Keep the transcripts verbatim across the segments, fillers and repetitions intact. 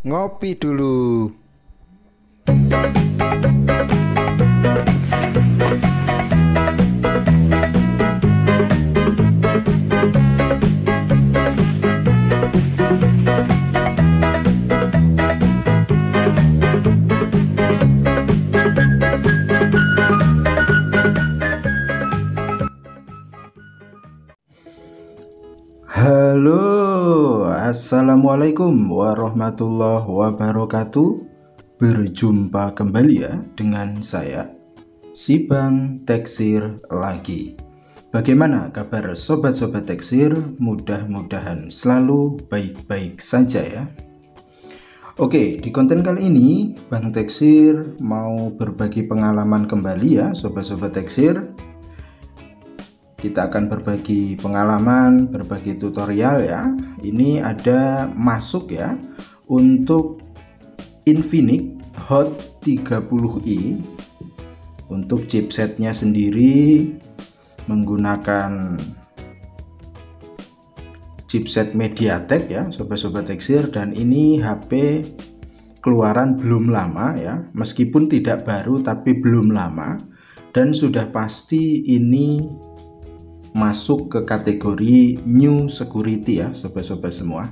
Ngopi dulu. Halo, assalamualaikum warahmatullahi wabarakatuh. Berjumpa kembali ya dengan saya, si Bang Teksir lagi. Bagaimana kabar sobat-sobat Teksir? Mudah-mudahan selalu baik-baik saja ya. Oke, di konten kali ini Bang Teksir mau berbagi pengalaman kembali ya sobat-sobat Teksir. Kita akan berbagi pengalaman, berbagi tutorial ya. Ini ada masuk ya untuk Infinix Hot tiga puluh i. Untuk chipsetnya sendiri menggunakan chipset MediaTek ya sobat-sobat Teksir, dan ini H P keluaran belum lama ya, meskipun tidak baru tapi belum lama, dan sudah pasti ini masuk ke kategori new security ya sobat-sobat semua.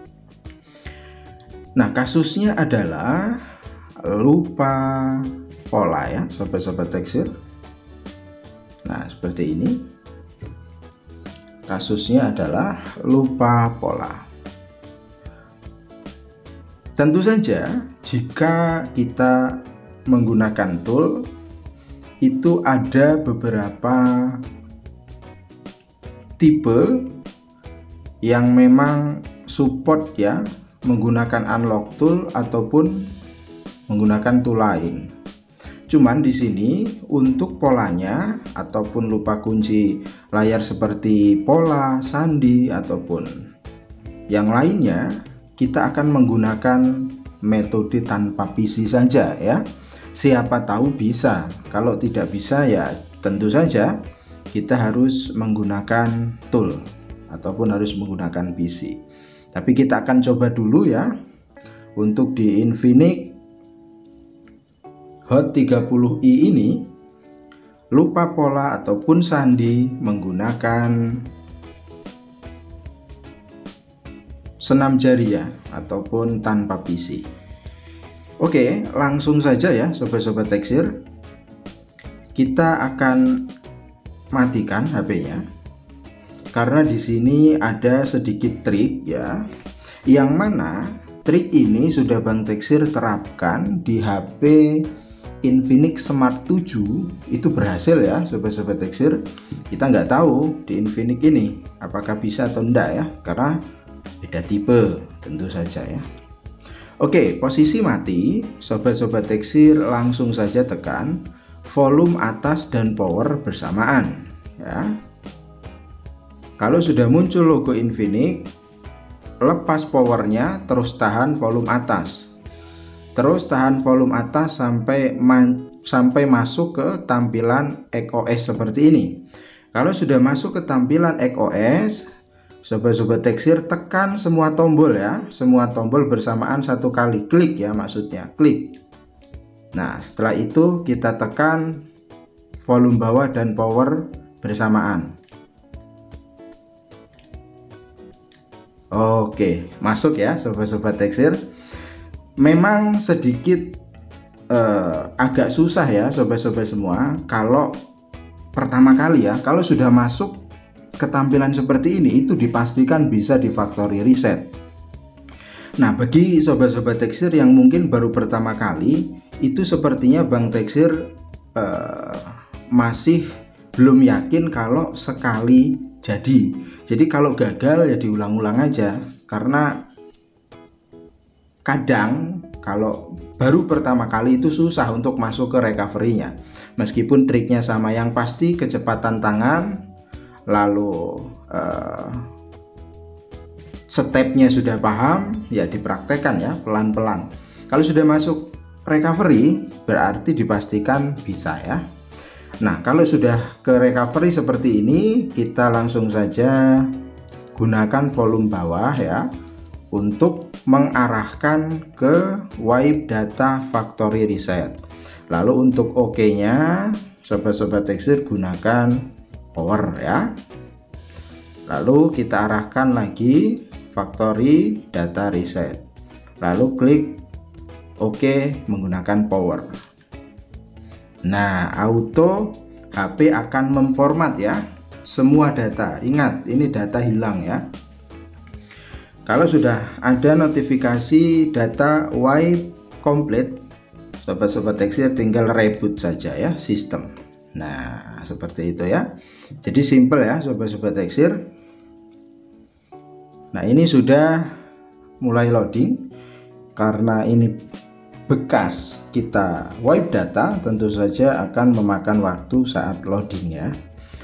Nah, kasusnya adalah lupa pola ya sobat-sobat Teksir. Nah, seperti ini. Kasusnya adalah lupa pola. Tentu saja jika kita menggunakan tool itu ada beberapa tipe yang memang support ya menggunakan unlock tool ataupun menggunakan tool lain. Cuman di sini untuk polanya ataupun lupa kunci layar seperti pola, sandi ataupun yang lainnya, kita akan menggunakan metode tanpa P C saja ya. Siapa tahu bisa. Kalau tidak bisa ya tentu saja kita harus menggunakan tool ataupun harus menggunakan P C. Tapi kita akan coba dulu ya untuk di Infinix Hot tiga puluh i ini lupa pola ataupun sandi menggunakan senam jari ya ataupun tanpa P C. Oke, langsung saja ya sobat-sobat Teksir. Kita akan matikan H P-nya karena di sini ada sedikit trik ya, yang mana trik ini sudah Bang Teksir terapkan di H P Infinix Smart tujuh, itu berhasil ya sobat-sobat Teksir. Kita nggak tahu di Infinix ini apakah bisa atau enggak ya, karena beda tipe tentu saja ya. Oke, posisi mati sobat-sobat Teksir, langsung saja tekan volume atas dan power bersamaan ya. Kalau sudah muncul logo Infinix, lepas powernya, terus tahan volume atas, terus tahan volume atas sampai man, sampai masuk ke tampilan X O S seperti ini. Kalau sudah masuk ke tampilan X O S, sobat-sobat Teksir tekan semua tombol ya, semua tombol bersamaan satu kali, klik ya maksudnya, klik. Nah, setelah itu kita tekan volume bawah dan power bersamaan. Oke, masuk ya sobat-sobat Teksir. Memang sedikit eh, agak susah ya sobat-sobat semua kalau pertama kali ya. Kalau sudah masuk ke tampilan seperti ini, itu dipastikan bisa di factory reset. Nah, bagi sobat-sobat Teksir yang mungkin baru pertama kali, itu sepertinya Bang Teksir uh, masih belum yakin kalau sekali jadi. Jadi kalau gagal ya diulang-ulang aja, karena kadang kalau baru pertama kali itu susah untuk masuk ke recovery-nya. Meskipun triknya sama, yang pasti kecepatan tangan, lalu uh, stepnya sudah paham ya, dipraktekkan ya pelan-pelan. Kalau sudah masuk recovery berarti dipastikan bisa ya. Nah, kalau sudah ke recovery seperti ini, kita langsung saja gunakan volume bawah ya untuk mengarahkan ke wipe data factory reset. Lalu untuk OK-nya sobat-sobat tekstil gunakan power ya. Lalu kita arahkan lagi factory data reset. Lalu klik OK menggunakan power. Nah, auto H P akan memformat ya semua data. Ingat, ini data hilang ya. Kalau sudah ada notifikasi data wipe complete, sobat-sobat tekstil tinggal reboot saja ya sistem. Nah, seperti itu ya. Jadi simple ya sobat-sobat tekstil. Nah, ini sudah mulai loading. Karena ini bekas kita wipe data, tentu saja akan memakan waktu saat loading ya.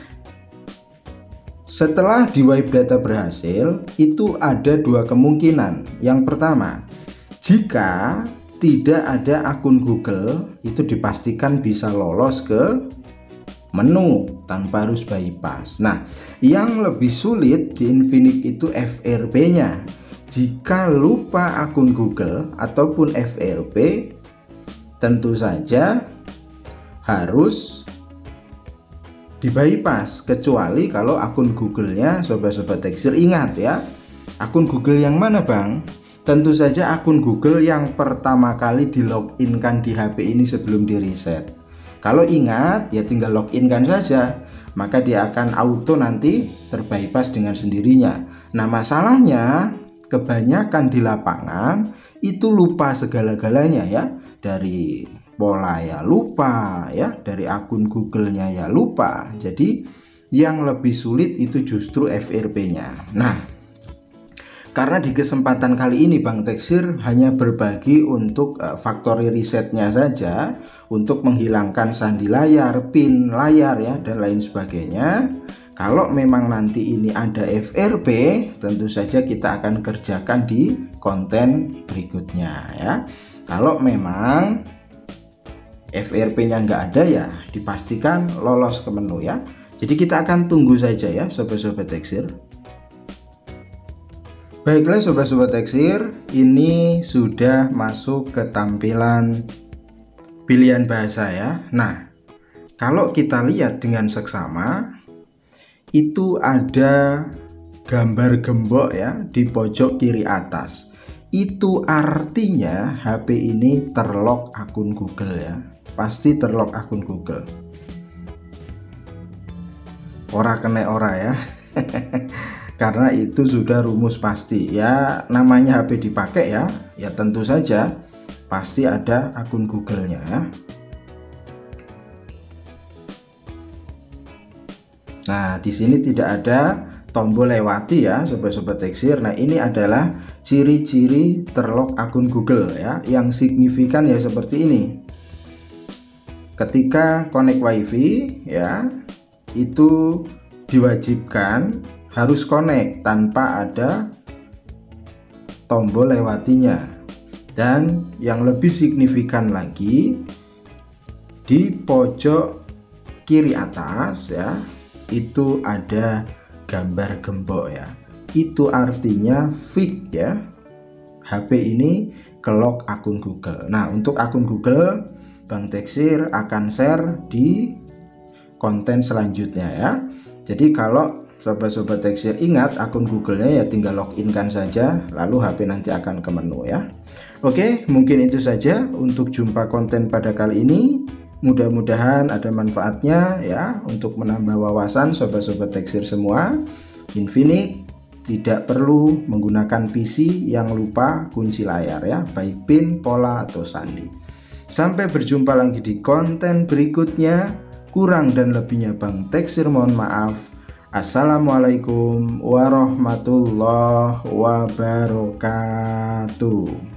Setelah di wipe data berhasil, itu ada dua kemungkinan. Yang pertama, jika tidak ada akun Google, itu dipastikan bisa lolos ke menu tanpa harus bypass. Nah, yang lebih sulit di Infinix itu F R P-nya. Jika lupa akun Google ataupun F R P, tentu saja harus di bypass, kecuali kalau akun Google-nya sobat-sobat tekstil. Ingat ya, akun Google yang mana Bang? Tentu saja akun Google yang pertama kali di login kan di H P ini sebelum di reset. Kalau ingat ya tinggal login kan saja, maka dia akan auto nanti terbypass dengan sendirinya. Nah, masalahnya kebanyakan di lapangan itu lupa segala-galanya ya, dari pola ya lupa ya, dari akun Google-nya ya lupa. Jadi yang lebih sulit itu justru F R P-nya. Nah, karena di kesempatan kali ini Bang Teksir hanya berbagi untuk uh, factory resetnya saja, untuk menghilangkan sandi layar, pin layar ya, dan lain sebagainya. Kalau memang nanti ini ada F R P, tentu saja kita akan kerjakan di konten berikutnya ya. Kalau memang F R P-nya nggak ada ya, dipastikan lolos ke menu ya. Jadi kita akan tunggu saja ya sobat-sobat tekstil. Baiklah sobat-sobat tekstil, ini sudah masuk ke tampilan pilihan bahasa ya. Nah, kalau kita lihat dengan seksama, itu ada gambar gembok ya di pojok kiri atas. Itu artinya H P ini terlock akun Google ya. Pasti terlock akun Google. Ora kena ora ya. Karena itu sudah rumus pasti ya, namanya H P dipakai ya, ya tentu saja pasti ada akun Google-nya ya. Nah, di sini tidak ada tombol lewati ya sobat-sobat tekstil. Nah, ini adalah ciri-ciri terlock akun Google ya, yang signifikan ya seperti ini. Ketika connect WiFi ya, itu diwajibkan harus connect tanpa ada tombol lewatinya. Dan yang lebih signifikan lagi, di pojok kiri atas ya, itu ada gambar gembok ya. Itu artinya fix ya, H P ini kelock akun Google. Nah, untuk akun Google Bang Teksir akan share di konten selanjutnya ya. Jadi kalau sobat-sobat tekstil ingat akun Google-nya ya tinggal login kan saja, lalu H P nanti akan ke menu ya. Oke, mungkin itu saja untuk jumpa konten pada kali ini. Mudah-mudahan ada manfaatnya ya, untuk menambah wawasan sobat-sobat tekstil semua. Infinix tidak perlu menggunakan P C yang lupa kunci layar ya, baik pin, pola atau sandi. Sampai berjumpa lagi di konten berikutnya. Kurang dan lebihnya Bang Teksir mohon maaf. Assalamualaikum warahmatullahi wabarakatuh.